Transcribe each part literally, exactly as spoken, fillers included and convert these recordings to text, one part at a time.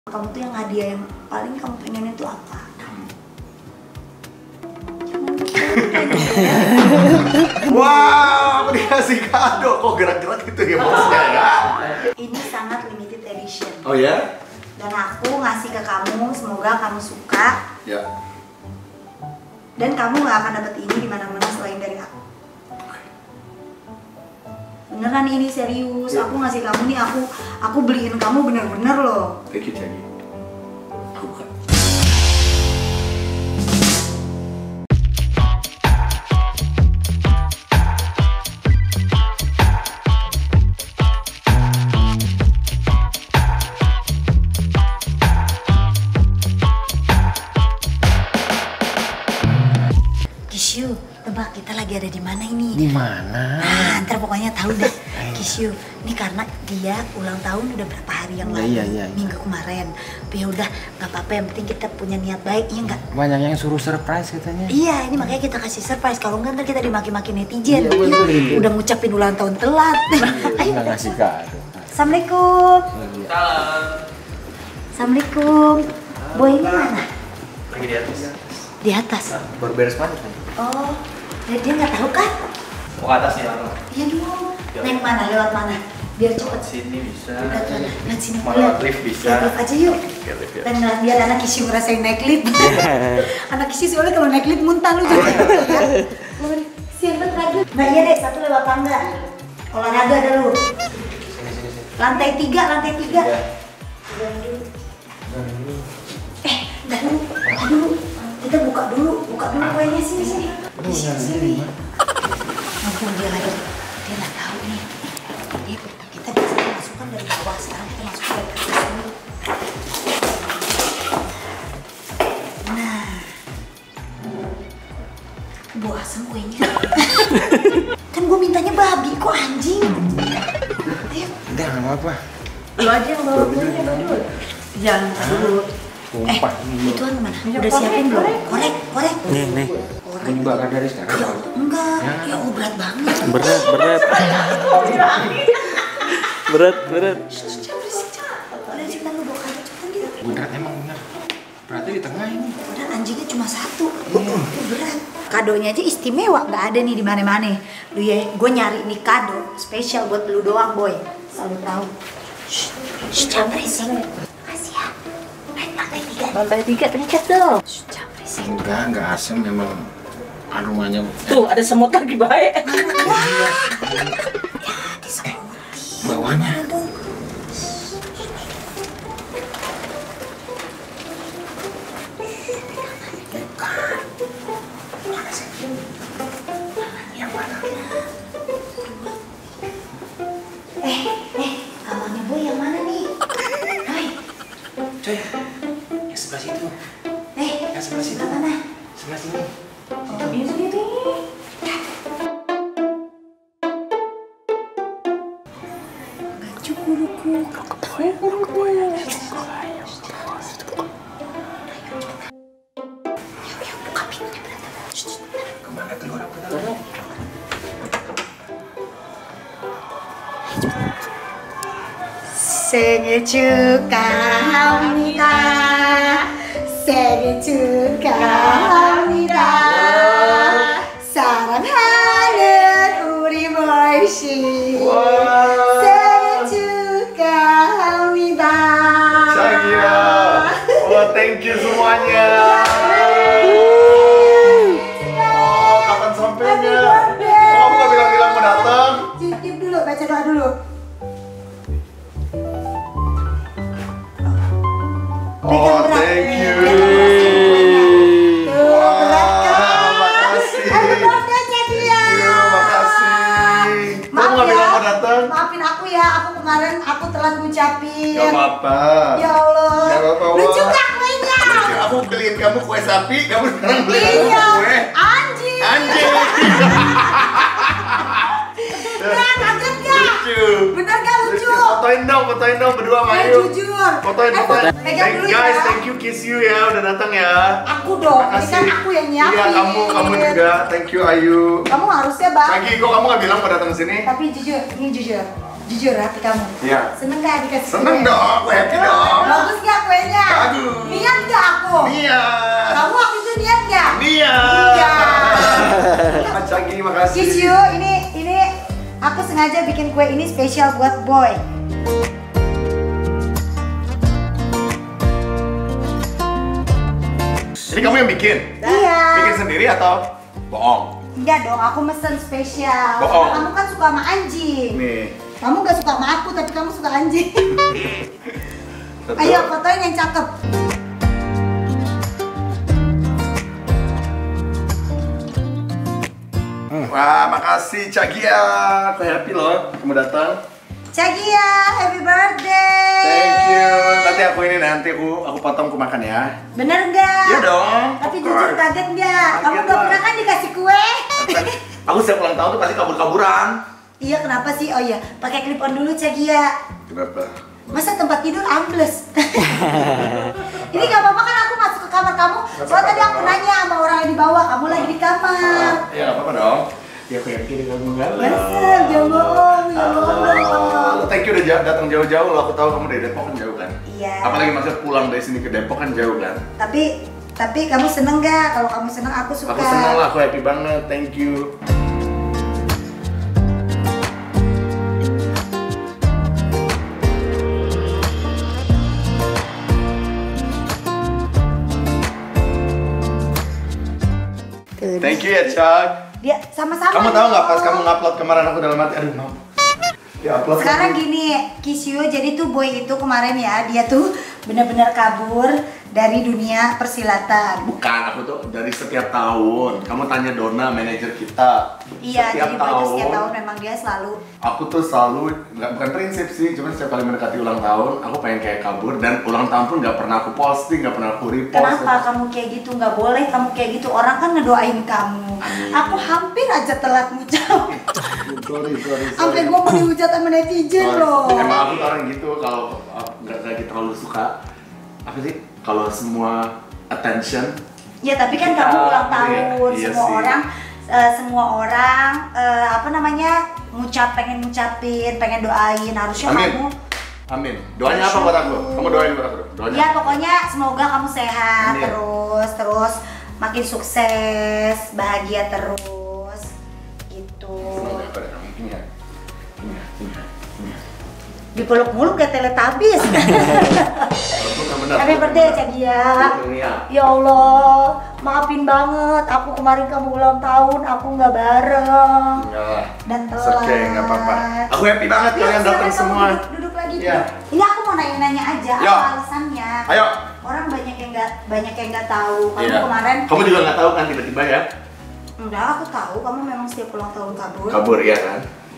Kamu tuh yang hadiah yang paling kamu pengen itu apa? Wow, aku dikasih kado. Kok gerak-gerak gitu ya bosnya ya? Ini sangat limited edition. Oh ya? Dan aku ngasih ke kamu, semoga kamu suka. Ya. Dan kamu nggak akan dapet ini di mana-mana selain dari aku. Beneran ini serius. Aku ngasih kamu nih, aku aku beliin kamu bener-bener loh. Thank you, Cagi. Aku bukan. Kisyu, tebak kita lagi ada di mana ini? Di mana? Nah, ntar pokoknya tahu deh. Kisyu, ini karena dia ulang tahun udah berapa hari yang lalu, Iya, iya, iya. minggu kemarin. Tapi ya udah, nggak apa-apa. Yang penting kita punya niat baik, iya nggak? Banyak yang suruh surprise katanya. Iya, ini makanya kita kasih surprise. Kalau enggak ntar kita dimaki-maki netizen. Iya, betul, betul. Udah ngucapin ulang tahun telat. Ayo. Nggak ngasih kado. Assalamualaikum. Salam. Assalamualaikum. Boy ini mana? Lagi di atas. Di atas. Baru beres panik kan? Oh, dia dia nggak tahu kan? Mau ke atas nih lama. Iya dong. Naik mana? Lewat mana? Biar cepet. Sini bisa. Lewat mana? Lewat sini. Mau lewat lift bisa. Lewat lift aja yuk. Oke, lift ya. Dan biar anak Kisyu ngerasain naik lift. Anak Kisyu soalnya kalau naik lift muntah lu juga. Siap banget lagi. Nah iya deh, satu lewat tangga. Olahraga ada lu. Lantai tiga, lantai tiga. Eh, dah dulu, dah dulu. Kita buka dulu, buka dulu kuenya sini sini. Di sini sini. Mumpung dia lagi, dia nggak tahu nih. Dia kita biasanya masukkan dari bawah, sekarang kita masukkan dari atas dulu. Nah, bau asam kuenya. Kan gue mintanya babi, kok anjing? Ayo. Udah nggak apa-apa. Lu aja yang bawa kuenya dulu. Jangan dulu. Eh, Sumpah. itu mana? Udah siapin belum? Korek, korek. Nih, nih. Korek. Ini juga kan dari sekarang. Ya, enggak. Ya, oh, berat banget. Berat, berat. Berat, berat. Jangan berisik, jangan. Udah cepetan lu bawa kado, cepetan gitu. Berat emang bener. Beratnya di tengah ini. Udah anjingnya cuma satu. Itu berat. Kadonya aja istimewa, nggak ada nih di mana-mana. Lu ya, gue nyari nih kado spesial buat lu doang, boy. Selalu tahu. Shh, shh, jangan berisik. Makasih ya. Naik lantai tiga. Lantai tiga, pencet dong. Shh, jangan berisik. Enggak, enggak asem memang. Aromanya. Tuh ada semut lagi baik. Ya, disemuti. Bawahnya. Aduh. Eh, eh, kamarnya boy yang mana nih? Boy, Coy, yang sebelah situ. eh, Yang sebelah situ. sebelah mana? Sebelah sini. Oh, ini sini. Baju guruku. Kemana tuh orang pertama? 생일 축하합니다. 생일 축하합니다. 사랑하는 우리 보이씨. 생일 축하합니다. Cagia. Oh, thank you semuanya. Oh, kapan sampainya? Oh, kamu nggak bilang-bilang mau datang? Cicip dulu, baca doa dulu. Oh, thank you. Tuh, berat kan? makasih. Happy birthday, Cagia. Iya, makasih. Kamu Maaf nggak ya, bilang mau datang? maafin aku ya, aku kemarin aku telat ngucapin. Gak apa-apa. Ya Allah. Gak apa-apa, Lucu Wak. gak kuenya? Aku beliin kamu kue sapi, kamu sekarang beliin aku Iya. kue Anjing. anjing. Nah, kaget gak? Lucu. Bener gak lucu? Fotoin dong, fotoin dong berdua sama Eh, Ayu. jujur. Fotoin, Eh, fotoin. pegang Thank dulu guys, ya. thank you Kiss You ya udah datang ya. Aku dong, ini kan Makasih. aku yang nyiapin. Iya, kamu, kamu juga. Thank you Ayu. Kamu harusnya, Bang. Lagi kok kamu nggak bilang mau datang ke sini? Tapi jujur, ini jujur. Jujur hati kamu. Iya. Seneng gak dikasih Seneng kue? dong, gue happy dong. Bagus gak kuenya? Bagus. Niat gak aku? Nia. Kamu waktu itu niat gak? Nia. Iya. Cagi, makasih. Kiss you, ini ini aku sengaja bikin kue ini spesial buat boy. Ini kamu yang bikin? Iya. Bikin sendiri atau bohong? Enggak dong, aku mesen spesial. Bohong. Kamu kan suka sama anjing. Nih. Kamu gak suka sama aku, tapi kamu suka anjing. Betul. Ayo fotoin yang cakep. Wah, makasih Cagia. Aku happy loh kamu datang. Cagia, happy birthday. Thank you. Nanti aku ini nanti aku aku potong aku makan ya. Bener nggak? Iya dong. Tapi of jujur course. kaget nggak? Kamu Kaget nggak lah. pernah kan dikasih kue? Aku setiap ulang tahun tuh pasti kabur-kaburan. Iya, kenapa sih? Oh iya, pakai clip on dulu Cagia. Kenapa? Masa tempat tidur ambles? Ini gak apa-apa kan aku masuk ke kamar kamu. Soalnya tadi aku nanya sama orang yang di bawah, kamu lagi di kamar. Iya, nggak apa-apa dong. Ya aku yakin kamu enggak lah. Masa, jangan bohong, jangan bohong dong. Lo thank you udah jauh- datang jauh-jauh. Lo aku tahu kamu dari Depok kan jauh kan. Iya. Apalagi maksud pulang dari sini ke Depok kan jauh kan. Tapi tapi kamu seneng gak? Kalau kamu seneng aku suka. Aku senang lah, aku happy banget. Thank you. Tuh, Thank you ya, Cak. Dia sama-sama. Kamu tahu nggak pas dong. kamu ngupload kemarin aku dalam hati, aduh mau. Ya upload. Sekarang gini, Kisyu, jadi tuh boy itu kemarin ya, dia tuh benar-benar kabur dari dunia persilatan. Bukan, aku tuh dari setiap tahun. Kamu tanya Donna, manajer kita. Iya, setiap jadi boy itu tahun, setiap tahun memang dia selalu. aku tuh selalu, nggak bukan prinsip sih, cuman setiap kali mendekati ulang tahun, aku pengen kayak kabur dan ulang tahun pun nggak pernah aku posting, nggak pernah aku repost. Kenapa kamu kayak gitu? Nggak boleh kamu kayak gitu. Orang kan ngedoain kamu. Amin. Aku hampir aja telat ngucap. Sorry, sorry, sorry. Sampai gua mau dihujat sama netizen Sorry. loh. Emang aku tuh orang gitu, kalau uh, nggak lagi terlalu suka apa sih? Kalau semua attention. Ya tapi kan Kita- kamu ulang tahun, iya semua sih. orang eh, semua orang eh, apa namanya ngucap pengen ngucapin, pengen doain, harusnya Amin. kamu. Amin. Doanya apa buat aku? Kamu doain buat aku. Doanya. Ya pokoknya semoga kamu sehat Amin. terus, terus makin sukses, bahagia terus, gitu. Semoga pada kamu ini ya. Ini ya, ini ya, ini ya. Dipeluk mulu kayak Teletubbies. Walaupun kamu benar. Happy birthday Cagia. Iya. Ya Allah, maafin banget. Aku kemarin kamu ulang tahun, aku nggak bareng. Enggak lah. Dan It's telat. okay, nggak apa-apa. Aku happy banget Yuk, kalian silakan datang kamu semua. Duduk, duduk lagi. Iya. duduk. Ini aku mau nanya-nanya aja. Yo. Apa alasannya? Ayo. Orang banyak yang nggak banyak yang nggak tahu. Kamu Iya. kemarin. Kamu juga nggak tahu kan tiba-tiba ya? Enggak, aku tahu. Kamu memang setiap ulang tahun kabur. Kabur ya kan?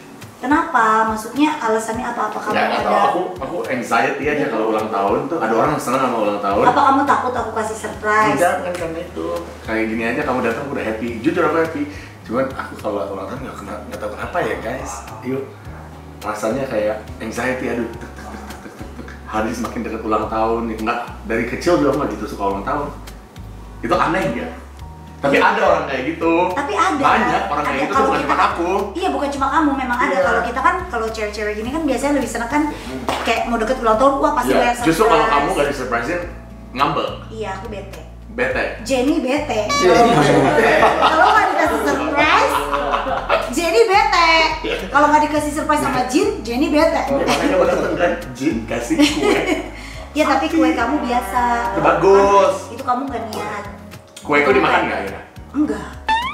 Kenapa? Maksudnya alasannya apa? Apa kamu Nggak, nggak ada? tahu. Aku aku anxiety aja kalau ulang tahun tuh. Ada orang yang senang sama ulang tahun. Apa kamu takut aku kasih surprise? Enggak, bukan karena itu. Kayak gini aja kamu datang aku udah happy. Jujur aku happy. Cuman aku kalau ulang tahun nggak kena, nggak tahu kenapa ya guys. Yuk, rasanya kayak anxiety. Aduh, tek, tek, tek, tek, tek, tek. Hari semakin dekat ulang tahun. Nggak, dari kecil juga aku nggak gitu suka ulang tahun. Itu aneh ya. Tapi ada orang kayak gitu. Tapi ada. Banyak orang kayak Ada. gitu tuh Kalau bukan kita cuma kan- aku. Iya, bukan cuma kamu, memang ada. Iya. Kalau kita kan, kalau cewek-cewek gini kan biasanya lebih seneng kan kayak mau deket ulang tahun, wah pasti Iya, banyak surprise. justru kalau kamu gak disurprisein, ngambek, Iya, aku bete. bete. Jenny bete. Jenny bete. Kalau nggak dikasih surprise, Jenny bete. Kalau nggak dikasih surprise sama Jin, Jenny bete. Ya, makanya aku dateng kan, Jin kasih kue. Ya tapi kue kamu biasa. Itu bagus. Itu kamu nggak niat. Kue itu dimakan nggak ya? Enggak.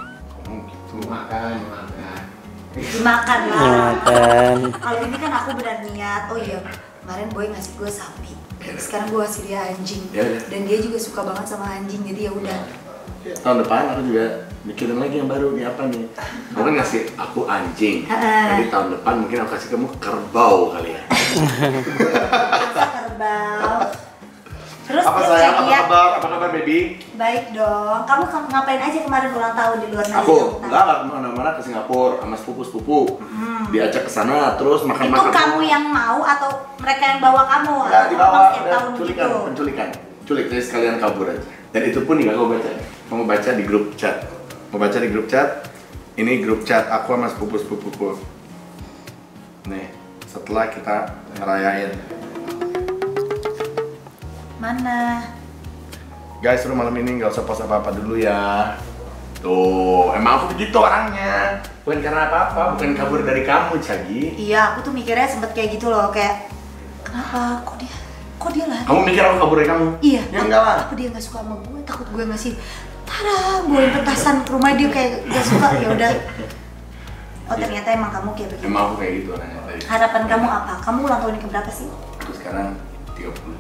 Oh gitu. Makan, makan. Dimakan lah. Makan. Kalau ini kan aku benar niat. Oh iya, kemarin boy ngasih gue sapi. Sekarang gue kasih dia anjing. Ya, ya. Dan dia juga suka banget sama anjing. Jadi ya udah. Tahun depan aku juga mikirin lagi yang baru nih apa nih. Kamu kan ngasih aku anjing. Heeh. Jadi tahun depan mungkin aku kasih kamu kerbau kali ya. Masa kerbau. Terus Apa terus sayang? ya, Apa dia, kabar? Apa kabar baby? baik dong. Kamu ke- ngapain aja kemarin ulang tahun di luar negeri? Aku enggak enggak kemana-mana ke Singapura sama sepupu-sepupu. Diajak ke sana terus Itu makan-makan. kamu yang mau atau mereka yang bawa kamu? Ya, Atau dibawa memang setiap dan tahun penculikan, gitu? penculikan. Culik, jadi sekalian kabur aja. Dan itu pun juga kamu baca. Kamu baca di grup chat. Mau baca di grup chat. Ini grup chat aku sama sepupu-sepupuku. Nih. setelah kita ngerayain. Mana? Guys, lu malam ini nggak usah post apa-apa dulu ya. Tuh, emang aku begitu orangnya. Bukan karena apa-apa, bukan kabur dari kamu, Cagi. Iya, aku tuh mikirnya sempet kayak gitu loh, kayak kenapa? Kok dia? Kok dia lah? Kamu mikir aku kabur dari kamu? Iya. Ya enggak lah. Apa dia nggak suka sama gue? Takut gue ngasih tada, gue petasan ke rumah dia kayak gak suka. Ya udah. Oh ternyata emang kamu kayak begitu. Emang aku kayak gitu orangnya tadi. Harapan kamu apa? Kamu ulang tahun ke berapa sih? Aku sekarang tiga puluh.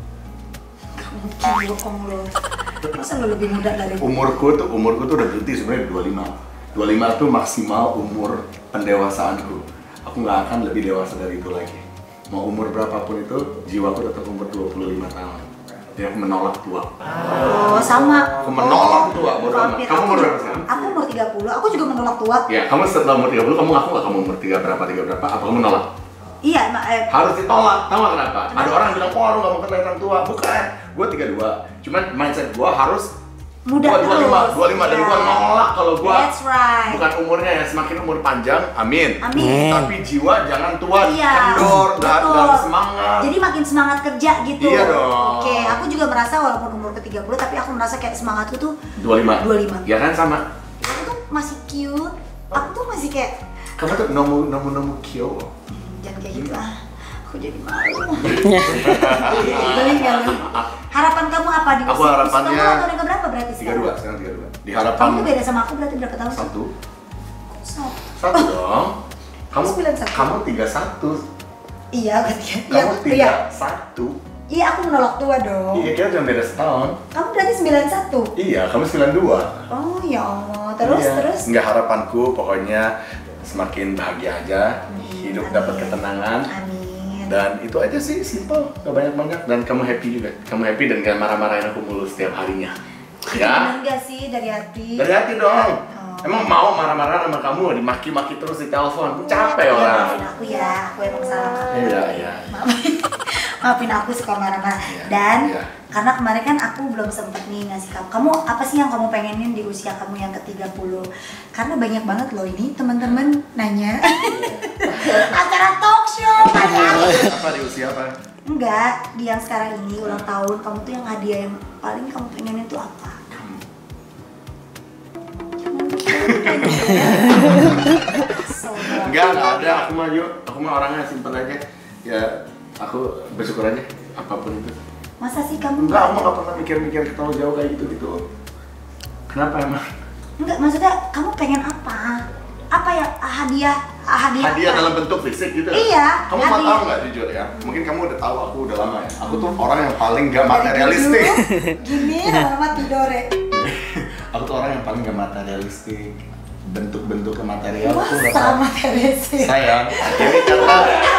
Mungkin bohong lo. Masa lo lebih muda dari gue? Umurku tuh, umurku tuh udah berhenti sebenarnya dua puluh lima. dua puluh lima tuh maksimal umur pendewasaanku. Aku nggak akan lebih dewasa dari itu lagi. Mau umur berapapun itu, jiwaku tetap umur dua puluh lima tahun. Dia menolak tua. Oh sama. Aku menolak tua, bodo amat. Hampir. Kamu Aku umur juga- berapa sekarang? Aku umur tiga puluh, aku juga menolak tua. Ya, kamu setelah umur tiga puluh, kamu ngaku nggak kamu umur tiga berapa, tiga berapa? Apa kamu nolak? Iya, mak. Eh, Harus ditolak, tahu nggak kenapa? Ada orang bilang, oh lu nggak mau kelihatan tua. Bukan, gue tiga puluh dua. Cuman mindset gue harus muda dua puluh lima, terus. dua puluh lima dan Iya. gue nolak kalau gue That's right. bukan umurnya ya, semakin umur panjang, amin. Amin. Tapi jiwa jangan tua, Iya, kendor, nggak betul. nggak semangat. Jadi makin semangat kerja gitu. Iya dong. Oke, aku juga merasa walaupun umur ke tiga puluh tapi aku merasa kayak semangatku tuh dua puluh lima. dua puluh lima. Ya kan sama. Aku tuh masih cute. Aku tuh masih kayak Kamu tuh nomu nomu nomu kyo. jangan kayak gitu ah. Aku jadi malu. Beli nggak lu? Harapan kamu apa di Aku usia- harapannya- usia kamu tahun yang berapa berarti tiga sekarang? dua, sekarang tiga dua. Di Kamu harapan tuh beda sama aku berarti berapa tahun sih? satu. Satu. Satu dong. Kamu Sembilan satu. kamu tiga satu. Iya, berarti ya. Iya, Kamu iya. tiga satu. Iya, aku menolak tua dong. Iya, kita cuma beda setahun. Kamu berarti sembilan satu. Iya, kamu sembilan dua. Oh ya Allah. Terus Iya. terus. Nggak, harapanku pokoknya semakin bahagia aja, hidup Amin. dapat ketenangan. Amin. Dan itu aja sih, simple, gak banyak-banyak. Dan kamu happy juga. Kamu happy dan gak marah-marahin aku mulu setiap harinya. Ya? Bener gak sih dari hati? Dari hati dong. Oh. Emang mau marah-marah sama kamu, dimaki-maki terus di telepon. Capek Ya, orang. maafin aku ya, aku emang salah. Iya, iya. Maafin, maafin aku suka marah-marah. Iya, Dan iya. karena kemarin kan aku belum sempet nih ngasih kamu. Kamu apa sih yang kamu pengenin di usia kamu yang ke tiga puluh? Karena banyak banget loh ini teman-teman nanya. Acara talk show nanya. Apa di usia apa? Enggak, di yang sekarang ini ulang tahun kamu tuh yang hadiah yang paling kamu pengenin tuh apa? Enggak, enggak ada. Aku mah yuk. Aku mah orangnya simpen aja. Ya, aku bersyukur aja apapun itu. Masa sih kamu Enggak, aku mah gak pernah mikir-mikir terlalu jauh kayak gitu-gitu. Kenapa emang? Enggak, maksudnya kamu pengen apa? Apa ya hadiah hadiah? Hadiah apa? dalam bentuk fisik gitu ya? Iya, Kamu mau hadiah. tahu nggak jujur ya? Mungkin kamu udah tahu aku udah lama ya. Aku tuh orang yang paling gak Dari materialistik. dulu, Gini lama tidur ya. Aku tuh orang yang paling gak materialistik. Bentuk-bentuk ke material Wah, tuh gak sama teresi. sayang. Ini karena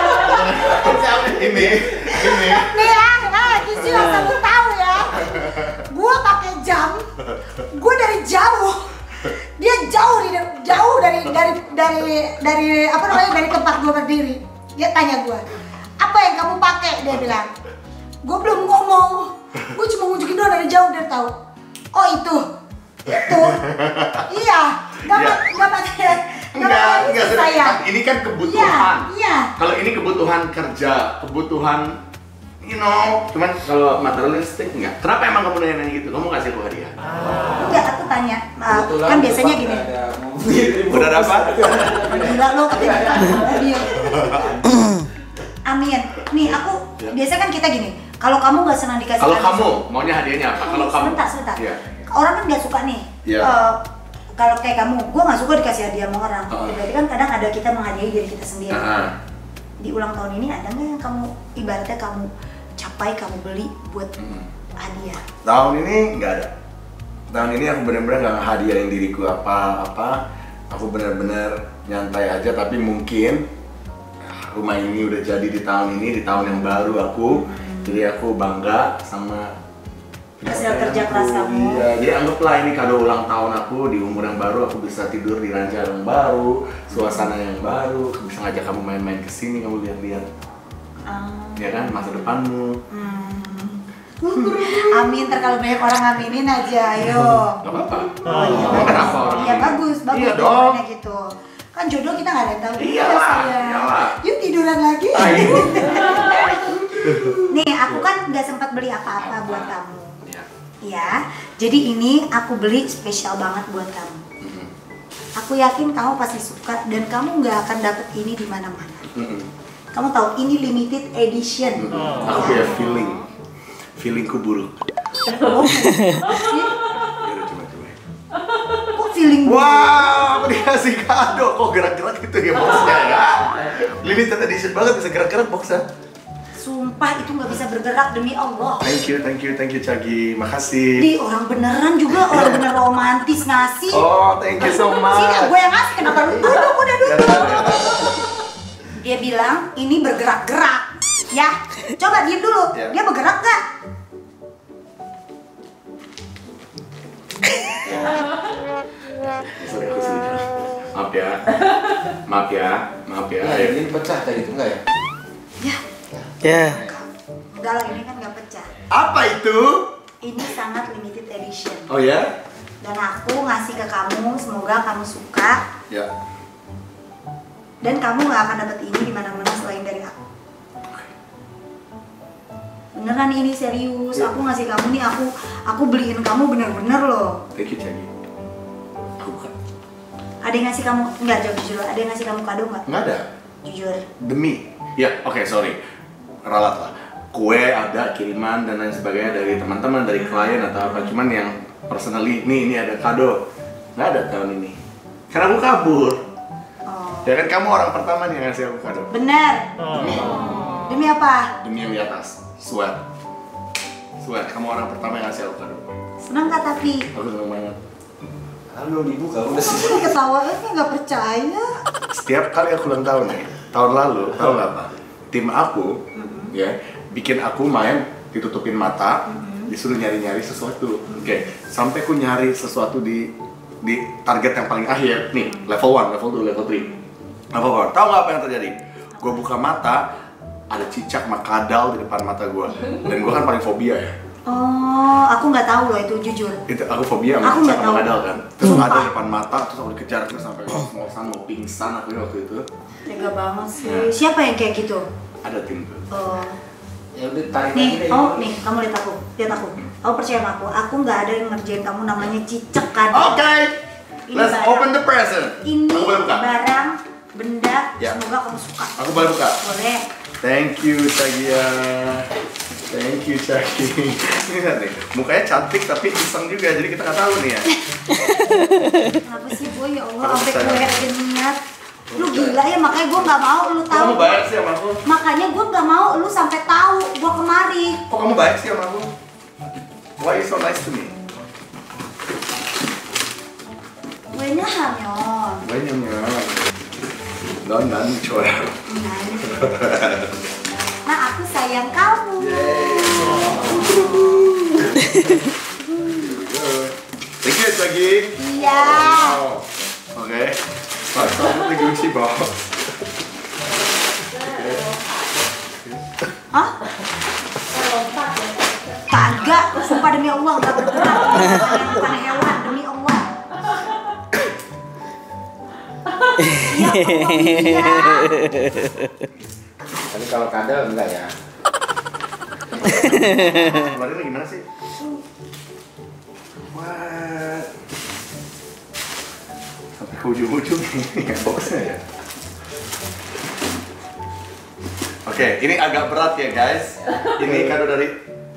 ini ini Nih ya, ah, Gizi asal lu tahu ya. Gua pakai jam, gua dari jauh. Dia jauh di jauh dari dari dari dari apa namanya dari tempat gua berdiri. Dia tanya gua, apa yang kamu pakai? Dia bilang, gua belum ngomong. Gua cuma ngunjukin doang dari jauh, dia tahu. Oh itu, itu, iya. Gak Ya. ma- gak material, enggak enggak saya. serius. Ini kan kebutuhan. Iya, iya. Kalau ini kebutuhan kerja, kebutuhan you know, cuman kalau materialistik enggak. Kenapa emang kamu nanya gitu? Kamu kasih aku hadiah. Enggak, aku tanya. Uh, kan biasanya gini. Udah dapat? Gila lo katanya mobil. Amin. Nih aku Ya. biasa kan kita gini. Kalau kamu nggak senang dikasih Kalau hadiah- kamu maunya hadiahnya apa? Kalau kamu sebentar, sebentar. Iya. Orang kan nggak suka nih. Iya. eh, kalau kayak kamu, gue nggak suka dikasih hadiah sama orang. Uh-uh. Berarti kan kadang ada kita menghadiahi diri kita sendiri. Heeh. Di ulang tahun ini ada nggak yang kamu ibaratnya kamu capai, kamu beli buat Hmm. hadiah? Tahun ini nggak ada. Tahun ini aku benar-benar nggak hadiahin diriku apa-apa. Aku benar-benar nyantai aja. Tapi mungkin rumah ini udah jadi di tahun ini, di tahun yang baru aku. Jadi aku bangga sama Hasil kerja aku. keras kamu. Iya, jadi anggaplah ini kado ulang tahun aku di umur yang baru. Aku bisa tidur di ranjang yang baru, suasana yang baru. Aku bisa ngajak kamu main-main kesini, kamu lihat-lihat. Ah. Ya kan, masa depanmu. Hmm. Amin, ntar kalau banyak orang aminin aja, ayo. Gak apa-apa. Oh, iya, Emang kenapa orang Iya ini? bagus, bagus Iya dong. jawabannya gitu. Kan kan jodoh kita nggak ada yang tahu. Iyalah, sayang. iyalah. Yuk tiduran lagi. Ayo. Nih, aku kan nggak sempat beli apa-apa buat kamu. Ya. Ya, jadi ini aku beli spesial banget buat kamu. Mm-mm. Aku yakin kamu pasti suka dan kamu nggak akan dapet ini di mana-mana. Mm-mm. Kamu tahu ini limited edition. Mm-mm. Aku punya feeling, feelingku buruk. Oh, Ya udah coba-coba. kok feeling buruk? Wah, aku dikasih kado. Kok gerak-gerak gitu ya boxnya ya? Limited edition banget, bisa gerak-gerak boxnya. Sumpah itu nggak bisa bergerak demi Allah. Thank you, thank you, thank you Cagi. Makasih. Di orang beneran juga, orang bener romantis ngasih. Oh, thank you so much. Sini gue yang ngasih, kenapa lu duduk, udah duduk. Ya, ya, ya. Dia bilang ini bergerak-gerak. Ya, coba diem dulu. Ya. Dia bergerak gak? Sorry, aku sedih. Maaf ya. Maaf ya. Maaf ya. Ya, Ayo. ini pecah tadi itu enggak ya? Ya, Ya. enggak lah, ini kan gak pecah. Apa itu? Ini sangat limited edition. Oh ya? Dan aku ngasih ke kamu, semoga kamu suka. Ya. Dan kamu gak akan dapat ini di mana-mana selain dari aku. Beneran ini serius, Ya. aku ngasih kamu nih, aku aku beliin kamu bener-bener loh. Thank you Cagi. Aku bukan. Ada yang ngasih kamu, enggak jawab jujur, ada yang ngasih kamu kado nggak? Nggak ada. Jujur. Demi. Ya, oke, sorry. Ralat lah. Kue ada kiriman dan lain sebagainya dari teman-teman, dari klien atau apa. Cuman yang personally, nih ini ada kado. Nggak ada tahun ini. Karena aku kabur. Oh. Ya kan kamu orang pertama nih yang ngasih aku kado. Bener. Demi. Demi apa? Demi yang di atas. Swear. Swear, kamu orang pertama yang ngasih aku kado. Senang gak tapi? Aku seneng banget. Halo, dibuka udah sih. Aku ketawa, eh nggak percaya. Setiap kali aku ulang tahun nih, tahun lalu, tahu nggak apa? Tim aku, ya, bikin aku main ditutupin mata, disuruh nyari-nyari sesuatu. Oke, sampai aku nyari sesuatu di di target yang paling akhir, nih, level one, level two, level three, level one. Tahu nggak apa yang terjadi? Gue buka mata, ada cicak makadal di depan mata gue, dan gue kan paling fobia ya. Oh, aku nggak tahu loh itu jujur. Itu aku fobia sama Aku cicak nggak sama tahu. makadal kan. Terus Sumpah. ada di depan mata, terus aku dikejar terus sampai ngos-ngosan mau pingsan aku waktu itu. Tega banget sih. Ya. Siapa yang kayak gitu? Ada tim tuh. Oh. Ya udah tarik Nih, lagi deh. oh nih, kamu lihat aku, lihat aku. Kamu percaya sama aku? Aku nggak ada yang ngerjain kamu namanya cicak kan? Oke, Ini let's barang. open the present. Ini Aku boleh buka? barang, benda, Ya. semoga kamu suka. Aku boleh buka. Boleh. Thank you Cagia. Thank you Cagi. Ini lihat nih, mukanya cantik tapi iseng juga, jadi kita nggak tahu nih ya. Kenapa sih boy, ya Allah, Aku sampai percaya. gue aja niat. Lu gila ya, makanya gue nggak mau lu Kok tahu. kamu baik sih sama aku? Makanya gue nggak mau lu sampai tahu gue kemari. Kok kamu baik sih sama aku? Why you so nice to me? Gue nyaman. Banyak ya. Don dan coy. Nah, aku sayang kamu. Thank you Cagi. Iya. Wow. Oke. Pak, kamu lagi usi bawa. Hah? Kagak, sumpah demi Allah gak bergerak. Bukan hewan, demi Allah. Ya Allah, iya. Tapi kalau kadal enggak ya? Kemarin lagi mana sih? What? Sampai ke ujung-ujung nih boxnya ya. Oke, ini agak berat ya guys. Ini kado dari.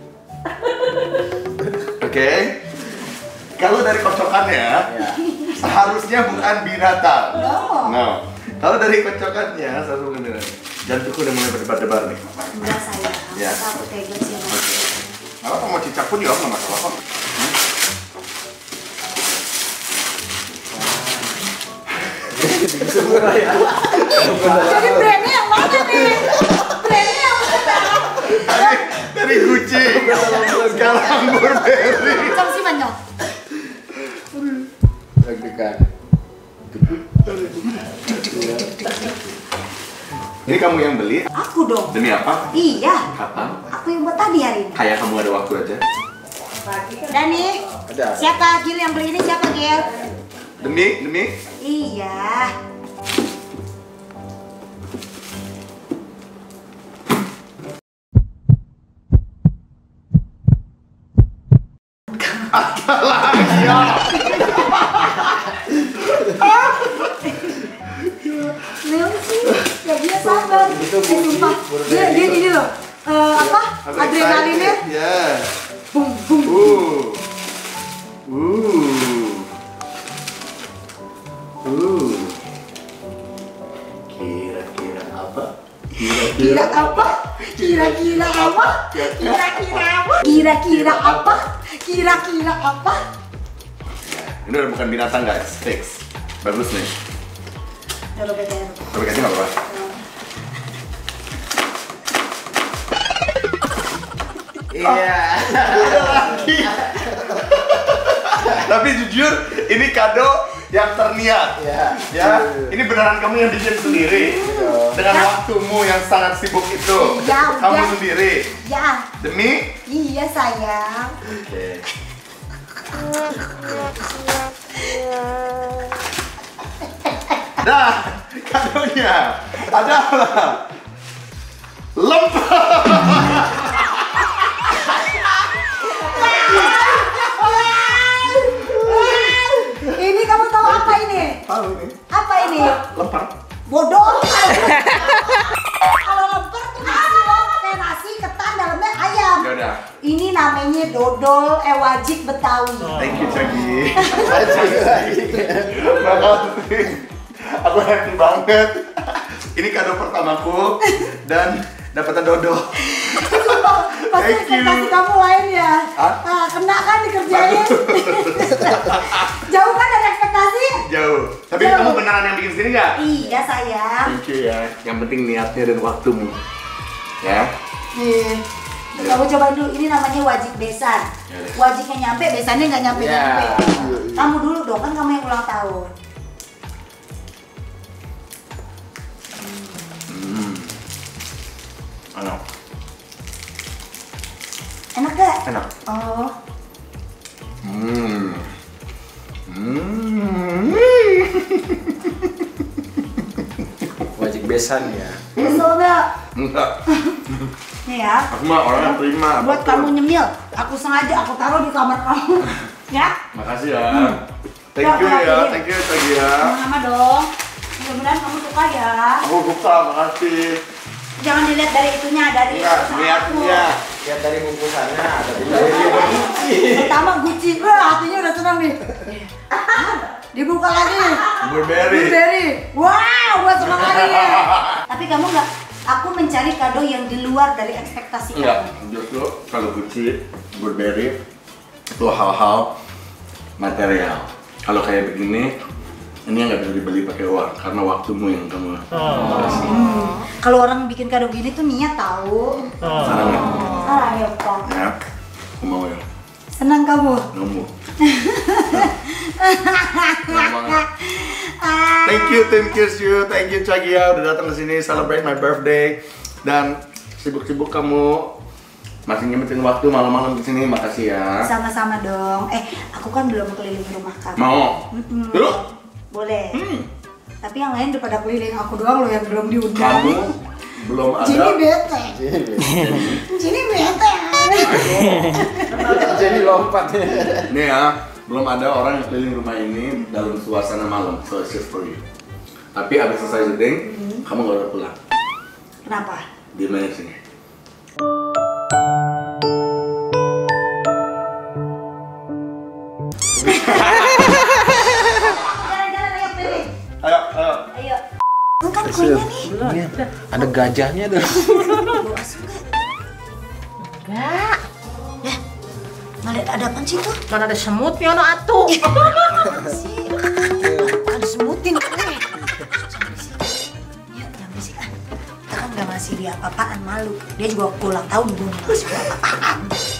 Oke. Kalau dari kocokannya, Ya. seharusnya bukan binatang. No. No. Kalau dari kocokannya, satu beneran. Jantungku udah mulai berdebar-debar nih. Enggak sayang, Ya. aku tega sih sama dia. Kalau kamu mau cicak pun juga nggak masalah kok. Jadi brandnya yang mana nih? Brandnya yang mana? Dari, dari Gucci, sekarang Burberry. Cong si manyok. Deg-degan. Ini kamu yang beli? Aku dong. Demi apa? Iya, Kapan? aku yang buat tadi hari ini. Kayak kamu ada waktu aja. Dan nih, Ada. siapa Gil yang beli ini? Siapa Gil? Demi, demi. Iya. Ya. Leon sih, ya dia sabar. Eh, sumpah, dia dia ini loh. Eh, apa? Adrenalinnya. Ya. Bum bum. Uh. Uh. Uh. Kira-kira apa? Kira apa? Kira-kira apa? Kira-kira apa? Kira-kira apa? Kira-kira apa? Ini udah bukan binatang guys, fix. Bagus nih. Coba B T R. Coba kasih nggak apa-apa. Iya. Lagi. Tapi jujur, ini kado yang terniat. Iya. Ya, ini beneran kamu yang bikin sendiri. Dengan waktumu yang sangat sibuk itu. Iya, Kamu udah. sendiri. Ya, Demi? iya sayang. Oke. Dah, kadonya adalah lemper. Ini kamu tahu apa ini? Tahu ini? Apa ini? Lemper. Bodoh. Kalau lemper tuh nasi loh, kayak nasi ketan dalamnya ayam. Ya udah. Ini namanya dodol ewajik Betawi. Thank you Cagi. Makasih. Aku happy banget. Ini kado pertamaku dan dapetan dodol. Sumpah, pasti Thank you. ekspektasi kamu lain ya. Hah? Ah, kena kan dikerjain. Jauh kan dari ekspektasi? Jauh. Tapi Jauh. kamu beneran yang bikin sendiri nggak? Iya sayang. Thank you ya. Yang penting niatnya dan waktumu. Ya. Nih, kamu coba dulu. Ini namanya wajik besan. Ya udah. Wajiknya nyampe, besannya nggak nyampe Ya. nyampe. Kamu dulu dong, kan kamu yang ulang tahun. Hmm. Enak. Enak gak? Enak. Oh, Hmm. Hmm. Wajib besan ya. kesel gak? Enggak. Nih ya, Aku mah orang yang terima. buat apapun. kamu nyemil. Aku sengaja aku taruh di kamar kamu. Ya? Makasih ya. Thank Ya, you ya. makasih. Thank you Cagi ya. Sama-sama dong. Mudah-mudahan kamu suka ya. Aku suka. Makasih. Jangan dilihat dari itunya, dari Enggak, usaha niatnya. Lihat dari bungkusannya ada Pertama Gucci, wah hatinya udah senang nih. Dibuka lagi. Burberry. Burberry. Wow, gua senang lagi ya. Tapi kamu nggak, aku mencari kado yang di luar dari ekspektasi Enggak, kamu. justru kalau Gucci, Burberry itu hal-hal material. Kalau kayak begini, ini nggak bisa dibeli pakai uang karena waktumu yang kamu. Hmm. Kalau orang bikin kado gini tuh niat tahu. Sarang ya? Salah ya Pak. Ya, aku mau ya. Senang kamu. Nemu. Senang banget. Thank you Tim Kiss You, thank you Cagia udah datang ke sini celebrate my birthday dan sibuk-sibuk kamu masih nyempetin waktu malam-malam di sini. Makasih ya. Sama-sama dong. Eh, aku kan belum keliling rumah kamu. Mau? Mm-mm. Yuk. Boleh. Hmm. Tapi yang lain udah pada keliling, aku doang loh yang belum diundang. Kamu belum ada. Jadi bete. Jadi bete. Jadi lompat. Nih ya, belum ada orang yang keliling rumah ini dalam suasana malam. So it's just for you. Tapi abis selesai syuting, kamu gak usah pulang. Kenapa? Di mana sini? Jalan-jalan ayo keliling. Ayo, ayo. Ayo. Bukan kuenya nih. Ada gajahnya tuh. Bawa sungai. Enggak. Ya. Mana ada apaan sih tuh? Mana ada semutnya no atuh. Sih. Bukan semutin. Eh. Jangan berisik. Yuk, jangan berisik ah. Kita kan gak ngasih dia apa-apaan, malu. Dia juga ulang tahun belum ngasih dia apa-apaan.